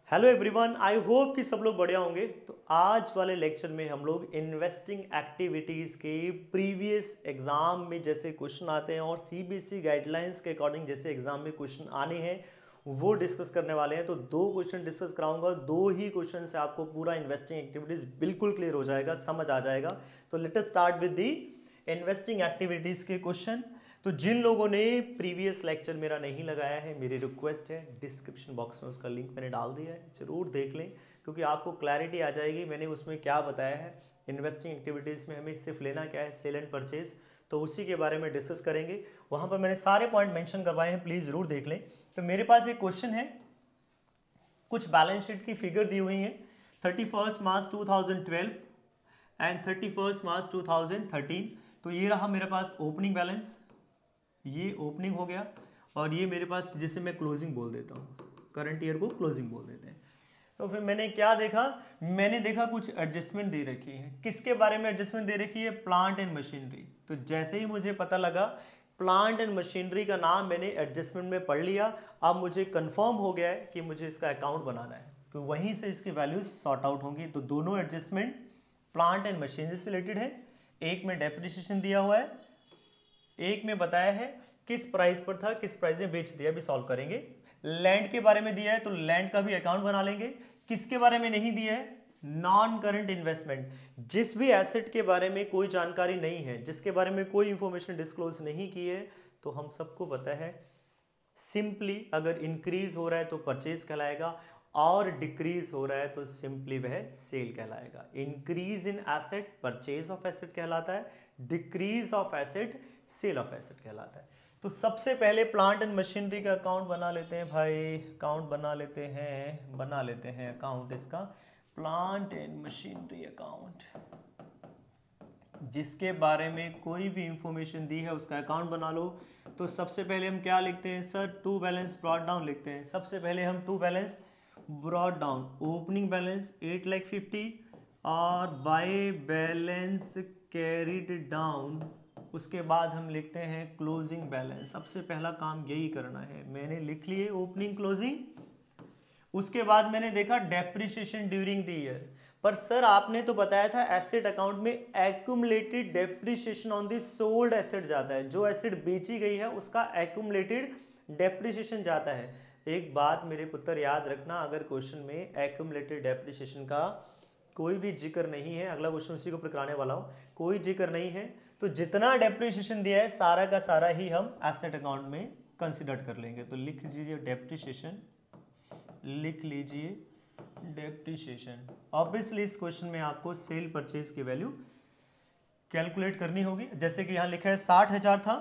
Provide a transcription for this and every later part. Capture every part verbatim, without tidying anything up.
Hello everyone, I hope कि सब लोग बढ़िया होंगे। तो आज वाले लेक्चर में हम लोग इन्वेस्टिंग एक्टिविटीज़ के प्रीवियस एग्जाम में जैसे क्वेश्चन आते हैं और सीबीएसई गाइडलाइंस के अकॉर्डिंग जैसे एग्जाम में क्वेश्चन आने हैं वो डिस्कस करने वाले हैं। तो दो क्वेश्चन डिस्कस कराऊंगा, दो ही क्वेश्चन से आपको पूरा इन्वेस्टिंग एक्टिविटीज़ बिल्कुल क्लियर हो जाएगा, समझ आ जाएगा। तो let us start with the investing activities के क्वेश्चन। तो जिन लोगों ने प्रीवियस लेक्चर मेरा नहीं लगाया है, मेरी रिक्वेस्ट है डिस्क्रिप्शन बॉक्स में उसका लिंक मैंने डाल दिया है, जरूर देख लें क्योंकि आपको क्लैरिटी आ जाएगी मैंने उसमें क्या बताया है। इन्वेस्टिंग एक्टिविटीज़ में हमें सिर्फ लेना क्या है, सेल एंड परचेज, तो उसी के बारे में डिस्कस करेंगे। वहाँ पर मैंने सारे पॉइंट मेंशन करवाए हैं, प्लीज़ ज़रूर देख लें। तो मेरे पास एक क्वेश्चन है, कुछ बैलेंस शीट की फिगर दी हुई है thirty first March two thousand twelve and thirty first March two thousand thirteen. तो ये रहा मेरे पास ओपनिंग बैलेंस, ये ओपनिंग हो गया और ये मेरे पास जिसे मैं क्लोजिंग बोल देता हूँ, करंट ईयर को क्लोजिंग बोल देते हैं। तो फिर मैंने क्या देखा, मैंने देखा कुछ एडजस्टमेंट दे रखी है। किसके बारे में एडजस्टमेंट दे रखी है? Plant and machinery. तो जैसे ही मुझे पता लगा प्लांट एंड मशीनरी का नाम मैंने एडजस्टमेंट में पढ़ लिया, अब मुझे कंफर्म हो गया है कि मुझे इसका अकाउंट बनाना है, तो वहीं से इसकी वैल्यूज सॉर्ट आउट होंगी। तो दोनों एडजस्टमेंट प्लांट एंड मशीनरी से रिलेटेड है। एक में डेप्रिसिएशन दिया हुआ है, एक में बताया है किस प्राइस पर था, किस प्राइस में बेच दिया, अभी सॉल्व करेंगे। लैंड के बारे में दिया है तो लैंड का भी अकाउंट बना लेंगे। किसके बारे में नहीं दिया है? Non current investment. जिस भी एसेट के बारे में कोई जानकारी नहीं है, जिसके बारे में कोई इंफॉर्मेशन डिस्क्लोज नहीं की है, तो हम सबको पता है सिंपली अगर इंक्रीज हो रहा है तो परचेज कहलाएगा और डिक्रीज हो रहा है तो सिंपली वह सेल कहलाएगा। Increase in asset purchase of asset कहलाता है, decrease of asset sale of asset कहलाता है। तो सबसे पहले प्लांट एंड मशीनरी का अकाउंट बना लेते हैं भाई, अकाउंट बना लेते हैं बना लेते हैं अकाउंट इसका, प्लांट एंड मशीनरी अकाउंट। जिसके बारे में कोई भी इंफॉर्मेशन दी है उसका अकाउंट बना लो। तो सबसे पहले हम क्या लिखते हैं sir? To balance brought down लिखते हैं। सबसे पहले हम to balance brought down, opening balance eight lakh fifty और बाय बैलेंस कैरिड डाउन, उसके बाद हम लिखते हैं क्लोजिंग बैलेंस। सबसे पहला काम यही करना है, मैंने लिख लिए ओपनिंग क्लोजिंग। उसके बाद मैंने देखा डेप्रिसिएशन ड्यूरिंग द ईयर। पर सर आपने तो बताया था एसेट अकाउंट में accumulated depreciation on the sold asset जाता है, जो एसेट बेची गई है उसका एक्यूमुलेटेड डेप्रिसिएशन जाता है। एक बात मेरे पुत्र याद रखना, अगर क्वेश्चन में एक्यूमुलेटेड डेप्रिसिएशन का कोई भी जिक्र नहीं है, अगला क्वेश्चन उसी को ऊपर कराने वाला हूं, कोई जिक्र नहीं है, तो जितना डेप्रिसिएशन दिया है सारा का सारा ही हम एसेट अकाउंट में कंसिडर कर लेंगे। तो लिख लीजिए डेप्रिसिएशन, लिख लीजिए डेप्रिसिएशन। ऑब्वियसली इस क्वेश्चन में आपको सेल परचेज की वैल्यू कैलकुलेट करनी होगी। जैसे कि यहां लिखा है साठ हजार था,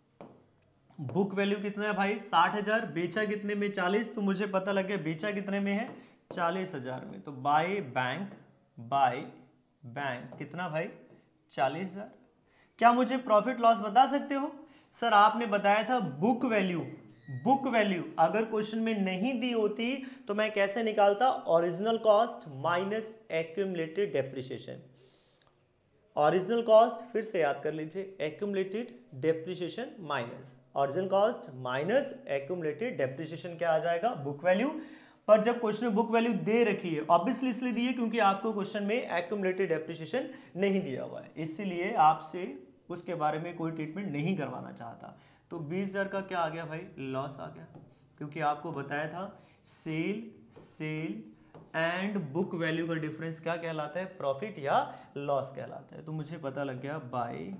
बुक वैल्यू कितना है भाई? साठ हजार, बेचा कितने में? चालीस। तो मुझे पता लग गया बेचा कितने में है? चालीस हजार में। तो बाय बैंक, बाय बैंक कितना भाई? चालीस हजार। क्या मुझे प्रॉफिट लॉस बता सकते हो? सर आपने बताया था बुक वैल्यू, बुक वैल्यू अगर क्वेश्चन में नहीं दी होती तो मैं कैसे निकालता? Original cost minus accumulated depreciation. Original cost फिर से याद कर लीजिए, accumulated depreciation minus original cost minus accumulated depreciation क्या आ जाएगा? Book value. पर जब क्वेश्चन में बुक वैल्यू दे रखी है, ऑब्वियसली इसलिए दी है क्योंकि आपको क्वेश्चन में एक्यूमुलेटेड डेप्रिसिएशन नहीं दिया हुआ है, इसीलिए आपसे उसके बारे में कोई ट्रीटमेंट नहीं करवाना चाहता। तो बीस हजार का क्या आ गया भाई? लॉस आ गया, क्योंकि आपको बताया था sale sale and book value का डिफरेंस क्या कहलाता है? प्रॉफिट या लॉस कहलाता है। तो मुझे पता लग गया बाय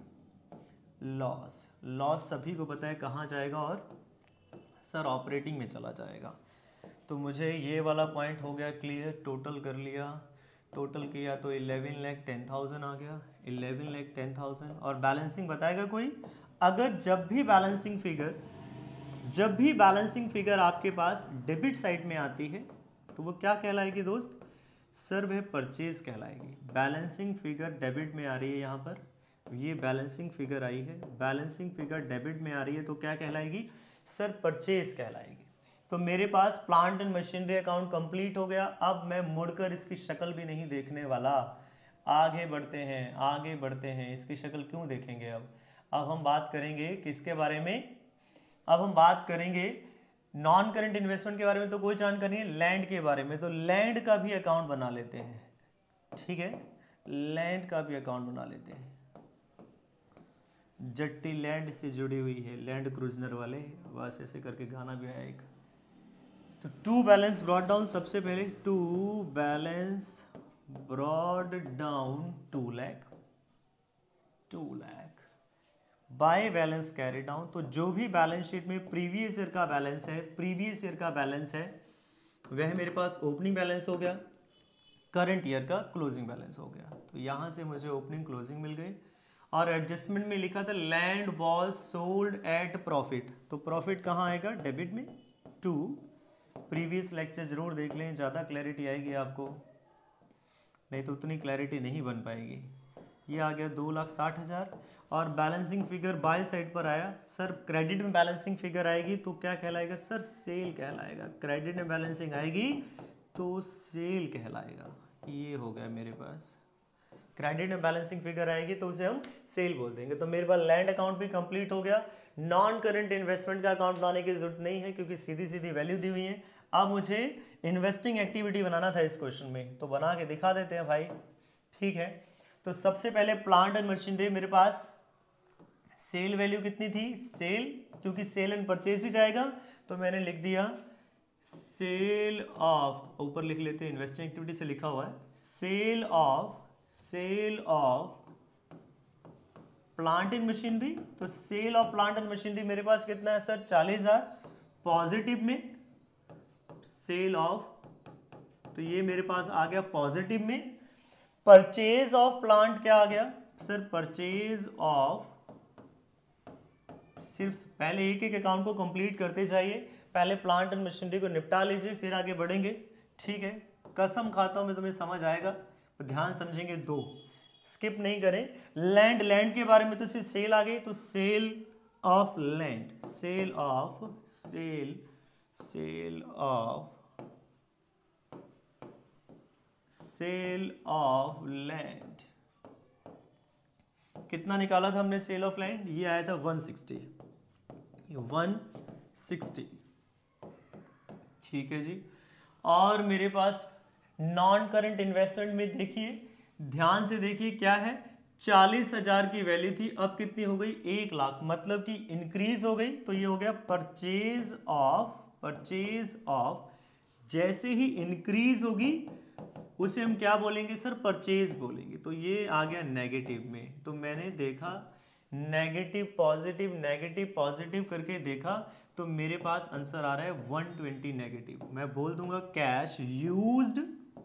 लॉस। लॉस सभी को पता है कहाँ जाएगा, और सर ऑपरेटिंग में चला जाएगा। तो मुझे ये वाला पॉइंट हो गया क्लियर। टोटल कर लिया, टोटल किया तो इलेवन लैख टेन थाउजेंड आ गया, इलेवन लैख टेन थाउजेंड। और बैलेंसिंग बताएगा कोई? अगर जब भी बैलेंसिंग फिगर जब भी बैलेंसिंग फिगर आपके पास डेबिट साइड में आती है तो वो क्या कहलाएगी दोस्त? सर वह परचेज कहलाएगी। बैलेंसिंग फिगर डेबिट में आ रही है, यहाँ पर ये बैलेंसिंग फिगर आई है, बैलेंसिंग फिगर डेबिट में आ रही है तो क्या कहलाएगी? सर परचेज कहलाएगी। तो मेरे पास plant and machinery account complete हो गया। अब मैं मुड़कर इसकी शक्ल भी नहीं देखने वाला। आगे बढ़ते हैं, आगे बढ़ते हैं। इसकी शक्ल क्यों देखेंगे? अब अब हम बात करेंगे किसके बारे में? अब हम बात करेंगे नॉन करंट इन्वेस्टमेंट के बारे में तो कोई जानकारी नहीं है, लैंड के बारे में तो लैंड का भी अकाउंट बना लेते हैं, ठीक है, लैंड का भी अकाउंट बना लेते हैं। जट्टी लैंड से जुड़ी हुई है, लैंड क्रूजनर वाले, बस ऐसे करके गाना भी आया एक। तो टू बैलेंस ब्रॉड डाउन, सबसे पहले to balance brought down two lakh, two lakh by balance carry down. तो जो भी बैलेंस शीट में प्रीवियस ईयर का बैलेंस है, प्रीवियस ईयर का बैलेंस है, वह मेरे पास ओपनिंग बैलेंस हो गया, करंट ईयर का क्लोजिंग बैलेंस हो गया। तो यहां से मुझे ओपनिंग क्लोजिंग मिल गई। और एडजस्टमेंट में लिखा था land was sold at profit, तो प्रॉफिट कहाँ आएगा, डेबिट में। टू, प्रीवियस लेक्चर जरूर देख लें, ज़्यादा क्लैरिटी आएगी आपको, नहीं तो उतनी क्लैरिटी नहीं बन पाएगी। ये आ गया दो लाख साठ हज़ार। और बैलेंसिंग फिगर बाय साइड पर आया, सर क्रेडिट में बैलेंसिंग फिगर आएगी तो क्या कहलाएगा, सर सेल कहलाएगा। क्रेडिट में बैलेंसिंग आएगी तो सेल कहलाएगा। ये हो गया मेरे पास, क्रेडिट में बैलेंसिंग फिगर आएगी तो उसे हम सेल बोल देंगे। तो मेरे पास लैंड अकाउंट भी कंप्लीट हो गया। नॉन करंट इन्वेस्टमेंट का अकाउंट बनाने की जरूरत नहीं है क्योंकि सीधी सीधी वैल्यू दी हुई है। अब मुझे इन्वेस्टिंग एक्टिविटी बनाना था इस क्वेश्चन में, तो बना के दिखा देते हैं भाई, ठीक है। तो सबसे पहले प्लांट एंड मशीनरी, मेरे पास सेल वैल्यू कितनी थी, सेल, क्योंकि सेल एंड परचेज ही जाएगा तो मैंने लिख दिया सेल ऑफ, ऊपर लिख लेते हैं इन्वेस्टिंग एक्टिविटी से लिखा हुआ है, sale of sale of plant and machinery. तो sale of plant and machinery मेरे पास कितना है सर, चालीस हजार पॉजिटिव में, सेल ऑफ, तो ये मेरे पास आ गया पॉजिटिव में। परचेज ऑफ प्लांट क्या आ गया सर, परचेज ऑफ, सिर्फ पहले एक एक अकाउंट को कंप्लीट करते जाइए, पहले प्लांट एंड मशीनरी को निपटा लीजिए फिर आगे बढ़ेंगे, ठीक है। कसम खाता हूं मैं तुम्हें समझ आएगा, तो ध्यान समझेंगे, दो स्किप नहीं करें। लैंड, लैंड के बारे में तो सिर्फ सेल आ गई, तो sale of land, sale of, sale sale of sale of land, कितना निकाला था हमने सेल ऑफ लैंड, ये आया था वन सिक्सटी, वन सिक्सटी, ठीक है जी। और मेरे पास नॉन करंट इन्वेस्टमेंट में देखिए, ध्यान से देखिए क्या है, चालीस हजार की वैल्यू थी, अब कितनी हो गई, एक लाख, मतलब कि इंक्रीज हो गई। तो ये हो गया परचेज ऑफ, परचेज ऑफ, जैसे ही इंक्रीज होगी उसे हम क्या बोलेंगे सर, परचेज बोलेंगे। तो ये आ गया नेगेटिव में, तो मैंने देखा नेगेटिव पॉजिटिव नेगेटिव पॉजिटिव करके देखा, तो मेरे पास आंसर आ रहा है वन ट्वेंटी नेगेटिव। मैं बोल दूंगा cash used,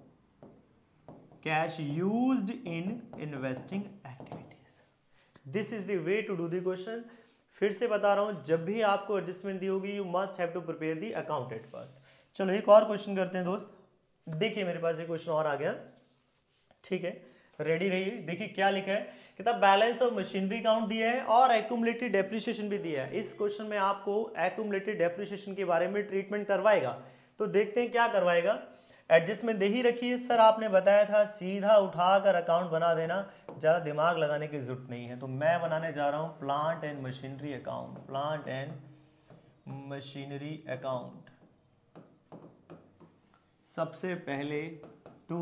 cash used in investing activities. This is the way to do the question. फिर से बता रहा हूं, जब भी आपको एडजस्टमेंट दी होगी you must have to prepare the account at first. चलो एक और क्वेश्चन करते हैं दोस्त, देखिए मेरे पास एक क्वेश्चन और आ गया, ठीक है, रेडी रहिए। देखिए क्या लिखा है, किताब बैलेंस ऑफ मशीनरी अकाउंट दिया है और एक्यूमुलेटेड डेप्रिसिएशन भी दिया है। इस क्वेश्चन में आपको एक्यूमुलेटेड डेप्रिसिएशन के बारे में ट्रीटमेंट करवाएगा, तो देखते हैं क्या करवाएगा। एडजस्टमेंट दे ही रखी है, सर आपने बताया था सीधा उठाकर अकाउंट बना देना, ज़्यादा दिमाग लगाने की जरूरत नहीं है। तो मैं बनाने जा रहा हूँ plant and machinery account, plant and machinery account. सबसे पहले to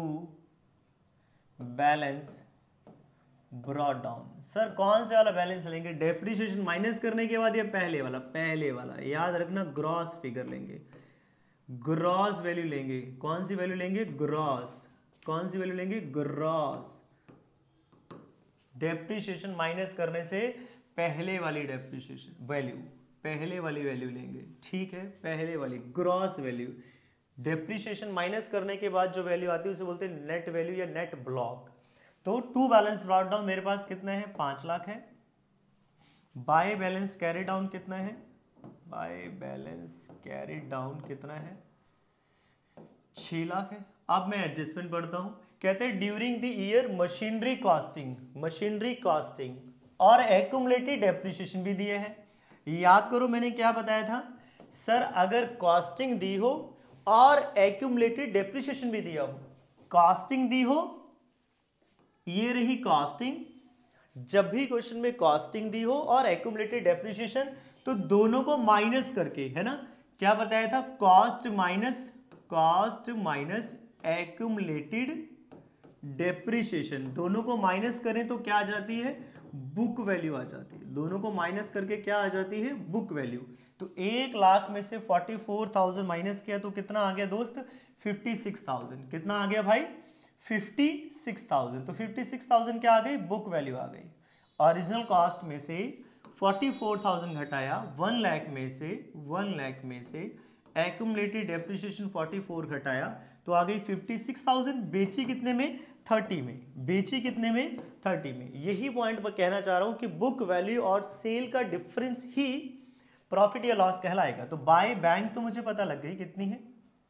balance brought down, sir कौन से वाला बैलेंस लेंगे, डेप्रिसिएशन माइनस करने के बाद या पहले वाला, पहले वाला, याद रखना ग्रॉस फिगर लेंगे, ग्रॉस वैल्यू लेंगे। कौन सी वैल्यू लेंगे, ग्रॉस, कौन सी वैल्यू लेंगे, ग्रॉस। डेप्रिसिएशन माइनस करने से पहले वाली डेप्रिसिएशन वैल्यू, पहले वाली वैल्यू लेंगे, ठीक है, पहले वाली ग्रॉस वैल्यू। डेप्रिसिएशन माइनस करने के बाद जो वैल्यू आती है उसे बोलते हैं नेट वैल्यू या नेट ब्लॉक। तो टू बैलेंस ब्रॉट डाउन मेरे पास कितना है, पांच लाख है। बाय बैलेंस कैरी डाउन कितना है, बाय बैलेंस कैरी डाउन कितना है, छह लाख है। अब मैं एडजस्टमेंट पढ़ता हूं, कहते हैं during the year machinery costing, machinery costing और एक्यूमुलेटेड डेप्रिसिएशन भी दिए हैं। याद करो मैंने क्या बताया था, सर अगर कॉस्टिंग दी हो और एक्यूमुलेटेड डेप्रिसिएशन भी दिया हो, कॉस्टिंग दी हो, ये रही कॉस्टिंग, जब भी क्वेश्चन में कॉस्टिंग दी हो और एक्यूमुलेटेड डेप्रिसिएशन, तो दोनों को माइनस करके, है ना, क्या बताया था, cost minus cost minus accumulated depreciation, दोनों को माइनस करें तो क्या आ जाती है, बुक वैल्यू आ जाती है। दोनों को माइनस करके क्या आ जाती है, बुक वैल्यू। तो एक लाख में से फोर्टी फोर थाउजेंड माइनस किया तो कितना आ गया दोस्त, फिफ्टी सिक्स थाउजेंड। कितना आ गया भाई, फिफ्टी सिक्स थाउजेंड। तो फिफ्टी सिक्स थाउजेंड क्या आ गई, बुक वैल्यू आ गई। ओरिजिनल कॉस्ट में से फोर्टी फोर थाउजेंड घटाया, वन लाख में से वन लाख में से एक्यूमुलेटेड डेप्रिसिएशन फोर्टी फोर घटाया तो आ गई फिफ्टी सिक्स थाउजेंड। बेची कितने में, थर्टी में। बेची कितने में, थर्टी में। यही पॉइंट मैं कहना चाह रहा हूं कि बुक वैल्यू और सेल का डिफरेंस ही प्रॉफिट या लॉस कहलाएगा। तो बाय बैंक तो मुझे पता लग गई कितनी है,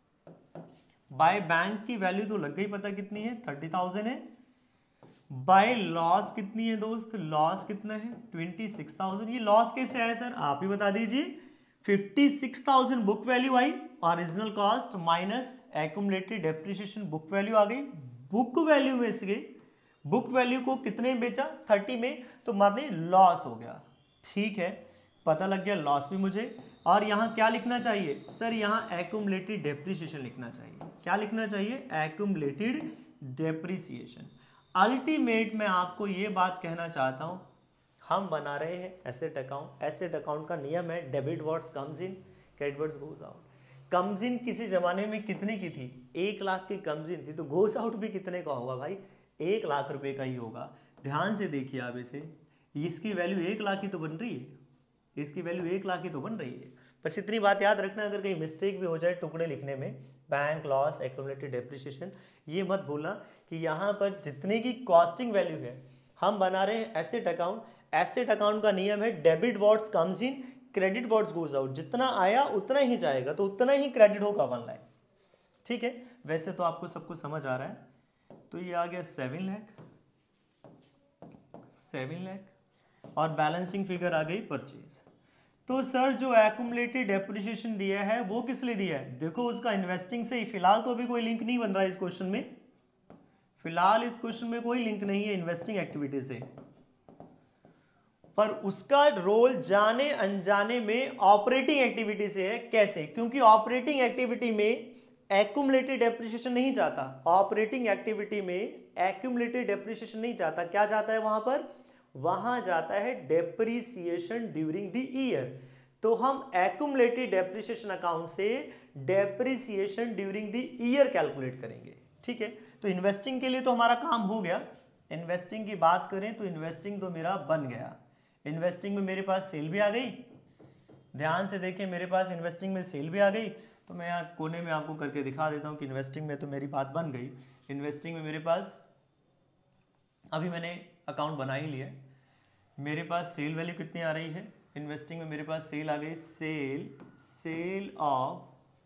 बाय बैंक की वैल्यू तो लग गई पता कितनी है, थर्टी थाउजेंड है। बाय लॉस कितनी है दोस्त, लॉस कितना है, ट्वेंटी सिक्स थाउजेंड। ये लॉस कैसे आया सर, आप ही बता दीजिए। Fifty six thousand book value आई, original cost minus accumulated depreciation, book value आ गई। बुक वैल्यू में से बुक वैल्यू को कितने में बेचा, थर्टी में, तो माने लॉस हो गया। ठीक है, पता लग गया लॉस भी मुझे। और यहां क्या लिखना चाहिए सर, यहां एक्यूमुलेटेड डेप्रिसिएशन लिखना चाहिए। क्या लिखना चाहिए, एक्यूमुलेटेड डेप्रिसिएशन। अल्टीमेट में आपको ये बात कहना चाहता हूं, हम बना रहे हैं एसेट अकाउंट। एसेट अकाउंट का नियम है debit words comes in, credit words goes out. Comes in किसी जमाने में कितने की थी, एक लाख की कम्स इन थी, तो गोज आउट भी कितने का होगा भाई, एक लाख रुपए का ही होगा। ध्यान से देखिए आप इसे, इसकी वैल्यू एक लाख ही तो बन रही है, इसकी वैल्यू एक लाख ही तो बन रही है। बस इतनी बात याद रखना, अगर कहीं मिस्टेक भी हो जाए टुकड़े लिखने में, बैंक लॉस एक्यूमुलेटेड डेप्रिसिएशन, ये मत भूलना कि यहाँ पर जितने की कॉस्टिंग वैल्यू है, हम बना रहे हैं एसेट अकाउंट। एसेट अकाउंट का नियम है debit words comes in, credit words goes out. जितना आया उतना ही जाएगा, तो उतना ही क्रेडिट होगा वन लाख। ठीक है, वैसे तो आपको सब कुछ समझ आ रहा है। तो ये आ गया सेवन लाख, सेवन लाख और बैलेंसिंग फिगर आ गई परचेज। तो सर जो एक्यूमुलेटेड डेप्रिसिएशन दिया है वो किस लिए दिया है, देखो उसका इन्वेस्टिंग से, फिलहाल तो अभी कोई लिंक नहीं बन रहा है इस क्वेश्चन में, फिलहाल इस क्वेश्चन में कोई लिंक नहीं है इन्वेस्टिंग एक्टिविटी से, पर उसका रोल जाने अनजाने में ऑपरेटिंग एक्टिविटी से है। कैसे, क्योंकि ऑपरेटिंग एक्टिविटी में एक्यूमुलेटेड डेप्रिसिएशन नहीं जाता, ऑपरेटिंग एक्टिविटी में एक्यूमुलेटेड डेप्रिसिएशन नहीं जाता। क्या जाता है वहां पर, वहां जाता है डेप्रिसिएशन ड्यूरिंग द ईयर। तो हम एक्यूमुलेटेड डेप्रिसिएशन अकाउंट से depreciation during the year calculate करेंगे। ठीक है, तो इन्वेस्टिंग के लिए तो हमारा काम हो गया। इन्वेस्टिंग की बात करें तो इन्वेस्टिंग तो मेरा बन गया। इन्वेस्टिंग में मेरे पास सेल भी आ गई, ध्यान से देखिए मेरे पास इन्वेस्टिंग में सेल भी आ गई। तो मैं यहाँ कोने में आपको करके दिखा देता हूँ कि इन्वेस्टिंग में तो मेरी बात बन गई। इन्वेस्टिंग में मेरे पास अभी मैंने अकाउंट बना ही लिया, मेरे पास सेल वैल्यू कितनी आ रही है, इन्वेस्टिंग में मेरे पास सेल आ गई, सेल सेल ऑफ,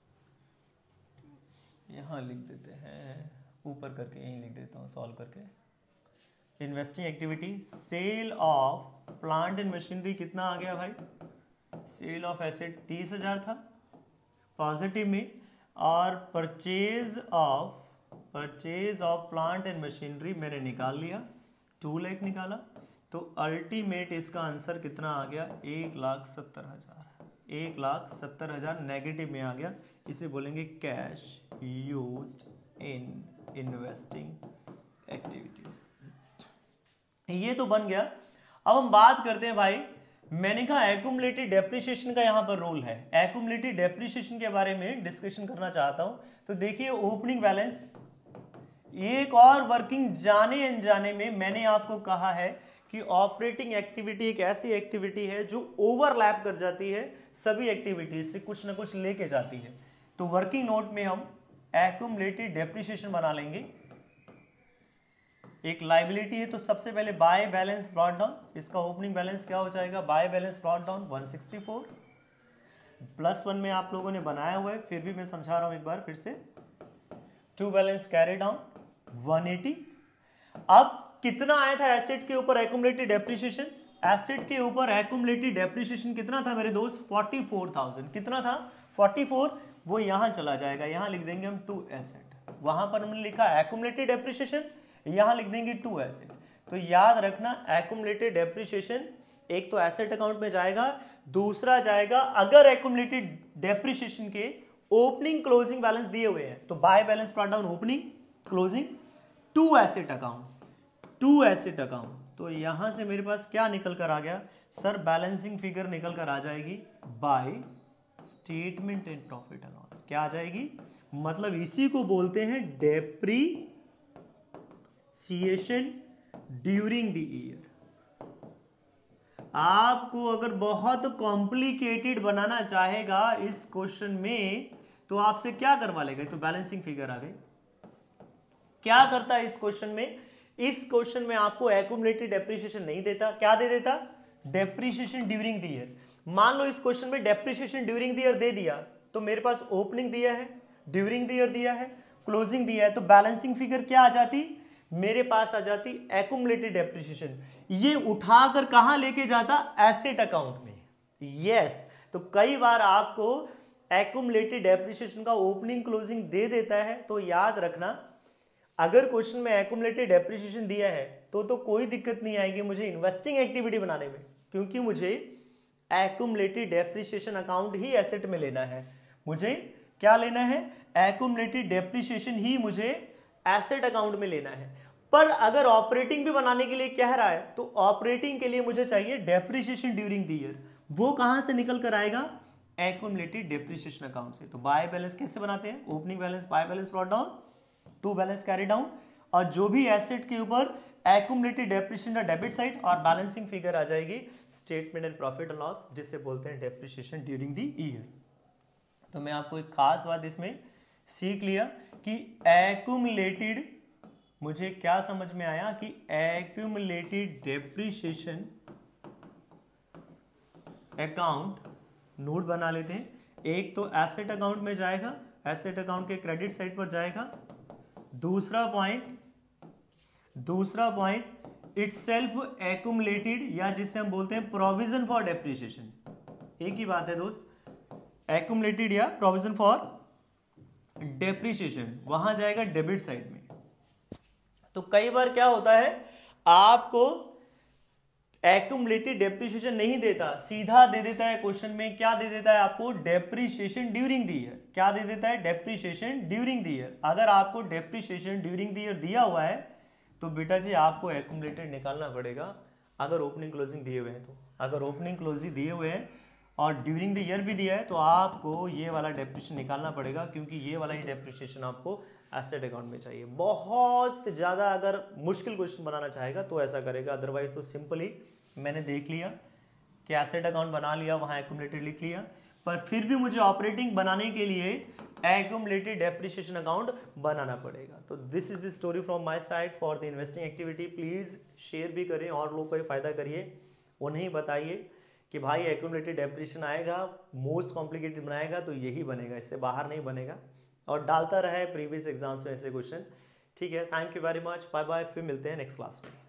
यहाँ लिख देते हैं ऊपर करके, यहीं लिख देता हूँ सॉल्व करके। Investing activity, sale of plant and machinery कितना आ गया भाई, सेल ऑफ एसेट तीस हजार था पॉजिटिव में, और purchase of purchase of plant and machinery मैंने निकाल लिया, टू लाख निकाला। तो अल्टीमेट इसका आंसर कितना आ गया, एक लाख सत्तर हजार, एक लाख सत्तर हजार नेगेटिव में आ गया। इसे बोलेंगे cash used in investing activities. ये तो बन गया। अब हम बात करते हैं भाई, मैंने कहा एक्यूमुलेटेड डेप्रिसिएशन का यहां पर रोल है, एक्यूमुलेटेड डेप्रिसिएशन के बारे में डिस्कशन करना चाहता हूं। तो देखिए ओपनिंग बैलेंस, एक और वर्किंग जाने अनजाने में मैंने आपको कहा है कि ऑपरेटिंग एक्टिविटी एक ऐसी एक्टिविटी है जो ओवरलैप कर जाती है सभी एक्टिविटीज से, कुछ ना कुछ लेके जाती है। तो वर्किंग नोट में हम एक्यूमुलेटेड डेप्रिसिएशन बना लेंगे। एक लायबिलिटी है तो सबसे पहले बाय बैलेंस ब्रॉट डाउन, इसका ओपनिंग बैलेंस क्या हो जाएगा, by balance brought down one sixty four, plus one में आप लोगों ने बनाया हुआ है, फिर भी मैं समझा रहा हूं एक बार फिर से। To balance carry down one eighty. अब कितना आया था एसेट के ऊपर एक्यूमुलेटेड डेप्रिसिएशन, एसेट के ऊपर एक्यूमुलेटेड डेप्रिसिएशन कितना था मेरे दोस्त, फोर्टी फोर थाउजेंड। कितना था, फोर्टी फोर। वो यहां चला जाएगा, यहां लिख देंगे हम टू एसेट, वहां पर हमने लिखा एक्यूमुलेटेड डेप्रिसिएशन, यहां लिख देंगे टू एसेट। तो याद रखना एक्यूमुलेटेड डेप्रिसिएशन एक तो एसेट अकाउंट में जाएगा, दूसरा जाएगा अगर एक्यूमुलेटेड डेप्रिसिएशन के ओपनिंग क्लोजिंग बैलेंस दिए हुए हैं तो by balance brought down opening closing to asset account, to asset account. तो यहां से मेरे पास क्या निकल कर आ गया सर, बैलेंसिंग फिगर निकल कर आ जाएगी by statement and profit and loss. क्या आ जाएगी, मतलब इसी को बोलते हैं डेप्रीसिएशन ड्यूरिंग द ईयर। आपको अगर बहुत कॉम्प्लिकेटेड बनाना चाहेगा इस क्वेश्चन में तो आपसे क्या करवा लेगा, तो बैलेंसिंग फिगर आ गई। क्या करता है इस क्वेश्चन में, इस क्वेश्चन में आपको एक्यूमुलेटेड डेप्रिसिएशन नहीं देता, क्या दे देता, डेप्रिसिएशन ड्यूरिंग द ईयर। मान लो इस क्वेश्चन में डेप्रिसिएशन ड्यूरिंग द ईयर दे दिया तो मेरे पास ओपनिंग दिया है, ड्यूरिंग द ईयर दिया है, क्लोजिंग दिया है, तो बैलेंसिंग फिगर क्या आ जाती, मेरे पास आ जाती एक्यूमुलेटेड डेप्रिसिएशन। ये उठाकर कहां लेके जाता, एसेट अकाउंट में। यस yes, तो कई बार आपको एक्यूमुलेटेड डेप्रिसिएशन का ओपनिंग क्लोजिंग दे देता है तो याद रखना, अगर क्वेश्चन में एक्यूमुलेटेड डेप्रिसिएशन दिया है तो तो कोई दिक्कत नहीं आएगी मुझे इन्वेस्टिंग एक्टिविटी बनाने में, क्योंकि मुझे एक्यूमुलेटेड डेप्रिसिएशन अकाउंट ही एसेट में लेना है। मुझे क्या लेना है, एक्यूमुलेटेड डेप्रिसिएशन ही मुझे एसेट अकाउंट में लेना है। पर अगर ऑपरेटिंग भी बनाने के लिए कह रहा है तो ऑपरेटिंग के लिए मुझे चाहिए डेप्रिसिएशन ड्यूरिंग द ईयर। वो कहां से निकल कर आएगा, एक्यूमुलेटेड डेप्रिसिएशन अकाउंट से। तो बाय बैलेंस कैसे बनाते हैं, opening balance by balance brought down, to balance carry down, और जो भी एसेट के ऊपर एक्यूमुलेटेड डेप्रिसिएशन का डेबिट साइड और बैलेंसिंग फिगर आ जाएगी statement and profit and loss, जिसे बोलते हैं डेप्रिसिएशन ड्यूरिंग द ईयर। तो मैं आपको एक खास बात इसमें सीख लिया कि एक्यूमुलेटेड, मुझे क्या समझ में आया कि एक्यूमुलेटेड डेप्रिसिएशन अकाउंट नोट बना लेते हैं। एक तो एसेट अकाउंट में जाएगा, एसेट अकाउंट के क्रेडिट साइड पर जाएगा। दूसरा पॉइंट दूसरा पॉइंट इटसेल्फ एक्यूमुलेटेड, या जिसे हम बोलते हैं प्रोविजन फॉर डेप्रिसिएशन, एक ही बात है दोस्त, एक्यूमुलेटेड या प्रोविजन फॉर डेप्रिसिएशन, वहां जाएगा डेबिट साइड में। तो कई बार क्या होता है, आपको एक्यूमुलेटेड डेप्रिसिएशन नहीं देता, सीधा दे देता है क्वेश्चन में, क्या दे देता है आपको, डेप्रिसिएशन ड्यूरिंग द ईयर। क्या दे देता है, डेप्रिसिएशन ड्यूरिंग द ईयर। अगर आपको डेप्रिसिएशन ड्यूरिंग द ईयर दिया हुआ है तो बेटा जी आपको एक्यूमुलेटेड निकालना पड़ेगा, अगर ओपनिंग क्लोजिंग दिए हुए हैं तो। अगर ओपनिंग क्लोजिंग दिए हुए हैं और ड्यूरिंग द ईयर भी दिया है तो आपको ये वाला डेप्रिसिएशन निकालना पड़ेगा, क्योंकि ये वाला ही डेप्रिसिएशन आपको एसेट अकाउंट में चाहिए। बहुत ज़्यादा अगर मुश्किल क्वेश्चन बनाना चाहेगा तो ऐसा करेगा, अदरवाइज तो सिंपली मैंने देख लिया कि एसेट अकाउंट बना लिया, वहाँ एक्यूमुलेटेड लिख लिया, पर फिर भी मुझे ऑपरेटिंग बनाने के लिए एक्यूमुलेटेड डेप्रिसिएशन अकाउंट बनाना पड़ेगा। तो this is the story from my side for the investing activity. Please share भी करें और लोगों को फ़ायदा करिए, उन्हें बताइए कि भाई एक्यूमुलेटेड डेप्रिसिएशन आएगा, मोस्ट कॉम्प्लिकेटेड बनाएगा तो यही बनेगा, इससे बाहर नहीं बनेगा। और डालता रहा है प्रीवियस एग्जाम्स में ऐसे क्वेश्चन। ठीक है, thank you very much, bye bye, फिर मिलते हैं नेक्स्ट क्लास में।